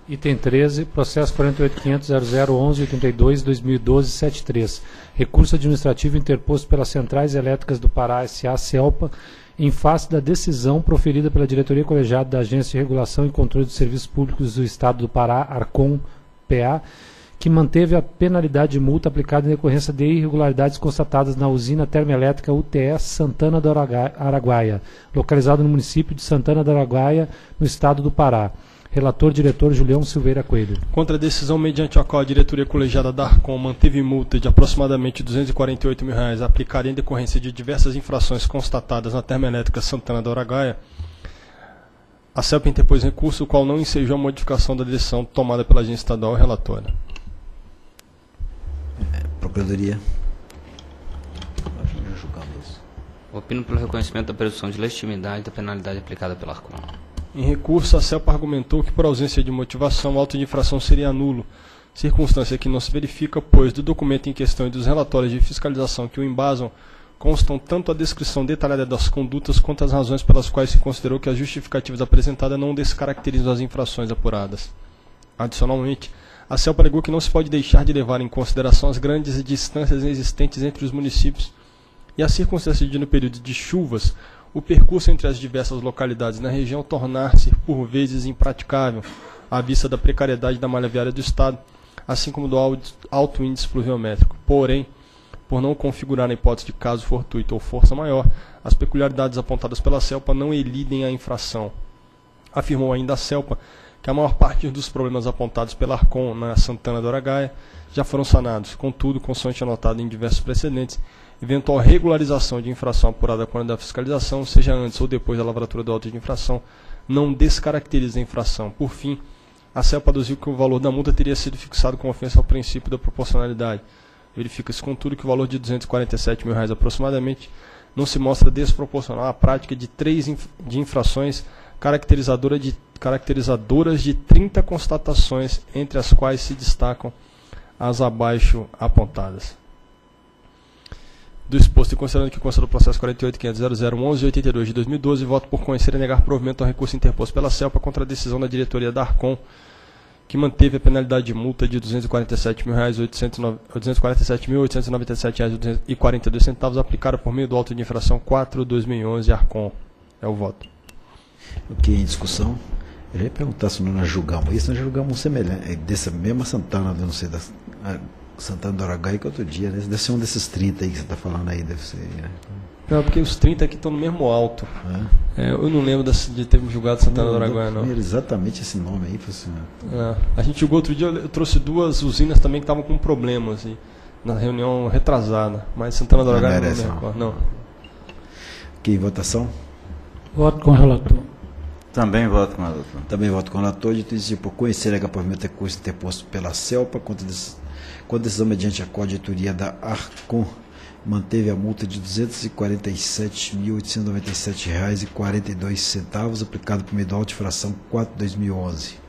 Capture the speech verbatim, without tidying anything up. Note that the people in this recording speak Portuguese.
Item treze, processo quarenta e oito ponto quinhentos ponto zero zero onze ponto oitenta e dois, dois mil e doze, setenta e três. Recurso administrativo interposto pelas Centrais Elétricas do Pará S A CELPA em face da decisão proferida pela Diretoria Colegiada da Agência de Regulação e Controle dos Serviços Públicos do Estado do Pará, ARCOM, P A, que manteve a penalidade de multa aplicada em decorrência de irregularidades constatadas na usina termoelétrica U T E Santana do Araguaia, localizada no município de Santana do Araguaia, no estado do Pará. Relator, diretor Julião Silveira Coelho. Contra a decisão mediante a qual a diretoria colegiada da ARCOM manteve multa de aproximadamente duzentos e quarenta e oito mil reais aplicada em decorrência de diversas infrações constatadas na termoelétrica Santana do Araguaia, a CELPA interpôs recurso, o qual não ensejou a modificação da decisão tomada pela agência estadual relatora. Procuradoria. Opino pelo reconhecimento da presunção de legitimidade da penalidade aplicada pela ARCOM. Em recurso, a CELPA argumentou que, por ausência de motivação, o auto de infração seria nulo, circunstância que não se verifica, pois do documento em questão e dos relatórios de fiscalização que o embasam constam tanto a descrição detalhada das condutas quanto as razões pelas quais se considerou que as justificativas apresentadas não descaracterizam as infrações apuradas. Adicionalmente, a CELPA alegou que não se pode deixar de levar em consideração as grandes distâncias existentes entre os municípios e a circunstância de, no período de chuvas, o percurso entre as diversas localidades na região tornar-se, por vezes, impraticável, à vista da precariedade da malha viária do Estado, assim como do alto índice pluviométrico. Porém, por não configurar a hipótese de caso fortuito ou força maior, as peculiaridades apontadas pela CELPA não elidem a infração. Afirmou ainda a CELPA que a maior parte dos problemas apontados pela ARCOM na Santana do Araguaia já foram sanados. Contudo, consoante anotado em diversos precedentes, eventual regularização de infração apurada quando da fiscalização, seja antes ou depois da lavratura do auto de infração, não descaracteriza a infração. Por fim, a CELPA aduziu que o valor da multa teria sido fixado com ofensa ao princípio da proporcionalidade. Verifica-se, contudo, que o valor de duzentos e quarenta e sete mil reais aproximadamente não se mostra desproporcional à prática de três inf de infrações caracterizadora de, caracterizadoras de trinta constatações, entre as quais se destacam as abaixo apontadas. Do exposto e considerando que consta do processo quarenta e oito ponto quinhentos ponto zero zero onze ponto oitenta e dois de dois mil e doze, voto por conhecer e negar provimento ao recurso interposto pela CELPA contra a decisão da diretoria da ARCOM, que manteve a penalidade de multa de duzentos e quarenta e sete mil oitocentos e noventa e sete reais e quarenta e dois centavos aplicada por meio do auto de infração quatro barra dois mil e onze ARCOM. É o voto. Ok, em discussão. Eu ia perguntar se nós julgamos isso, nós julgamos um semelhante, dessa mesma Santana, não sei, da Santana do Araguaia, que outro dia, né? Deve ser um desses trinta aí que você está falando aí, deve ser, né? Não, porque os trinta aqui estão no mesmo alto. É? É, eu não lembro de ter julgado Santana não, do Araguaia, não. Não exatamente esse nome aí. Assim, é, a gente julgou outro dia, eu trouxe duas usinas também que estavam com problemas, assim, na reunião retrasada, mas Santana do Araguaia não, não, não, não. não. Ok, votação? Voto com o relator. Também voto com o relator. Também voto com o relator. De tudo por conhecer a provimento de recurso interposto pela CELPA, contra a decisão mediante a coauditoria da ARCOM, manteve a multa de duzentos e quarenta e sete mil oitocentos e noventa e sete reais e quarenta e dois centavos aplicada por meio da auto-infração quatro barra dois mil e onze.